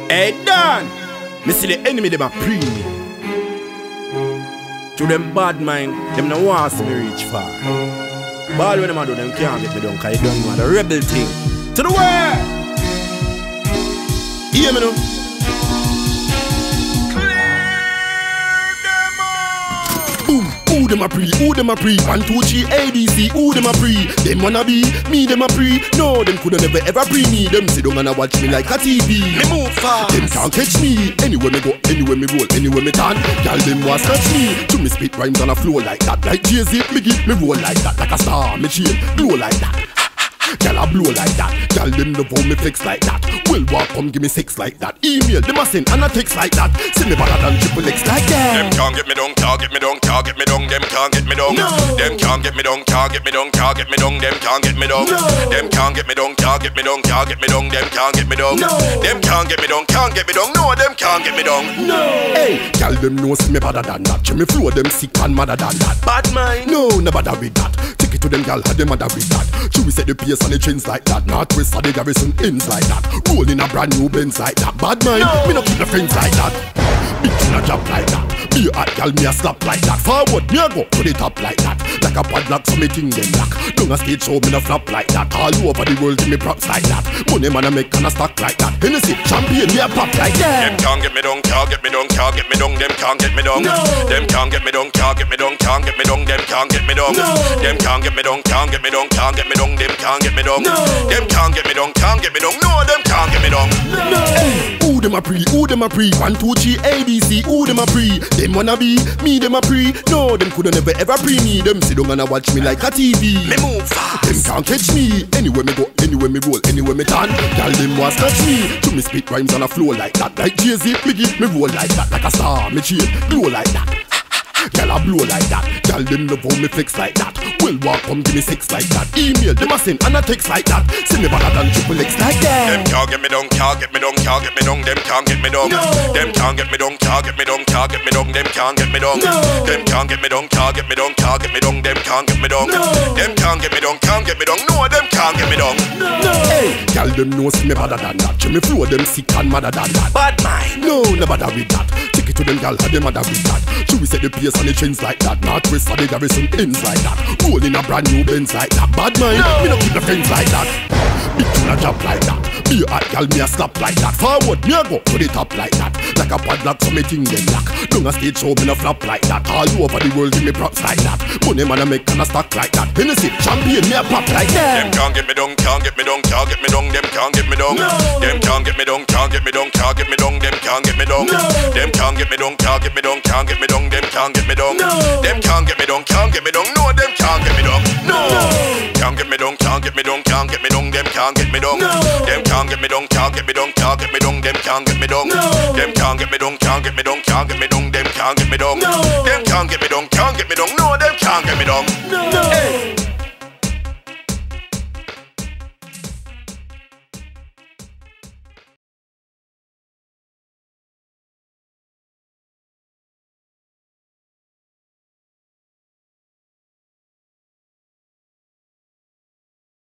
Hey, Dan! Me see the enemy, them a pre me. To them bad mind, them no want me reach far. But all when them a do, them can't get me down, cause you don't know the rebel thing. To the world! Hear me now? Who them a pre? Who them a pre? 1, 2, 3, ADC. Who them a pre? Them wanna be, me them a pre. No, them coulda never ever pre me. Them sit down and a watch me like a TV. Me move fast. Them can't catch me. Anywhere me go, anywhere me roll, anywhere me turn. Y'all them want touch me. To me spit rhymes on a flow like that. Like Jay-Z, me give me roll like that. Like a star, me chain glow like that. Y'all a blow like that. Y'all them love how me flex like that. Well, walk come give me sex like that. Email them a send and a text like that. Send me better than triple X like that. Them can't get me down, can't get me down, can't get me down. Them can't get me down. No. Them can't get me down, can't get me down, can't get me down. Them can't get me down. No. Them can't get me down, can't get me down, can't get me down. Them can't get me down. No. Them can't get me down, can't get me down. No, them can't get me down. No. Hey, y'all them know see me better than that. Me flow them sick and madder than that. bad mind. No, never bother with that. Take it to them y'all had them mother with that. Chewy set the pace and the chains like that. Northwest of the garrison ends like that. Roll in a brand new Benz like that. Bad mind, No. me no keep the friends like that. Big in a job like that. Be a hot girl, me a slap like that. Forward, me a go to the top like that. Like a padlock, so me ting them lock. Down a stage show, me no flop like that. All over the world, give me props like that. Money man a make and a stock like that. Hennessy, champagne, me a pop like that. Them can't get me down, can't get me down, can't get me down. Them can't get me down. No. Them can't get me down, can't get me down, can't get me down. Them can't get me down. No. Them can't get me down, can't get me down, can't get me down. Them can't get me down. No. Them can't get me down, can't get me down. No, them can't get me down. No. Who them a pre? Who them a pre? 1, 2, 3, ADC. Who them a pre? Them wanna be, me them a pre. No, them coulda never ever pre me. Them sit down and a watch me like a TV. Me move fast. Them can't catch me. Anywhere me go, anywhere me roll, anywhere me turn. Y'all them want touch me. To me spit rhymes on a flow like that. Like Jay-Z, me give me roll like that. Like a star, me chain glow like that. Y'all a blow like that. Y'all them love how me flex like that. Well, walk come give me sex like that. Email them a send and a text like that. Send me better than triple X like Them that. can't get me down, can't get me down, can't get me down. Them can't get me down. No. Them can't get me down, can't get me down, can't get me down. Them can't get me down. No. Them can't get me down, can't get me down, can't get me down. Them can't get me down. No. Them can't get me down, can't get me down. No, them can't get me down. No. Hey, y'all them know see me better than that. Me flow them sick and madder than that. Bad mind. No, never bother with that. Take it to them y'all had them mother with that. Chewy set the pace and the chains like that. Northwest of the garrison ends like that. Roll in a brand new Benz like that. Bad mind, me no keep the friends like that. Big in a job like that. Be a hot girl, me a slap like that. Forward, me a go to the top like that. Like a padlock, so me ting them lock. Down a stage show, me no flop like that. All over the world, give me props like that. Money man a make and a stock like that. Hennessy, champagne, me a pop like Them that. can't get me down, can't get me down, can't get me down. Them can't get me down. No. Them can't get me down, can't get me down, can't get me down. Them can't get me down. No. Them can't get me down, can't get me down, can't get me down. Them can't get me down. No. Them can't get me down, can't get me down. No, them can't get me down. No. Can't get me down, can't get me down, can't get me down. Them can't get me down. No. Them can't get me down, can't get me down, can't get me down. Them can't get me down. No. Them can't get me down, can't get me down, can't get me down. Them can't get me down. No. Them can't get me down, can't get me down. No, them can't get me down. No. Hey.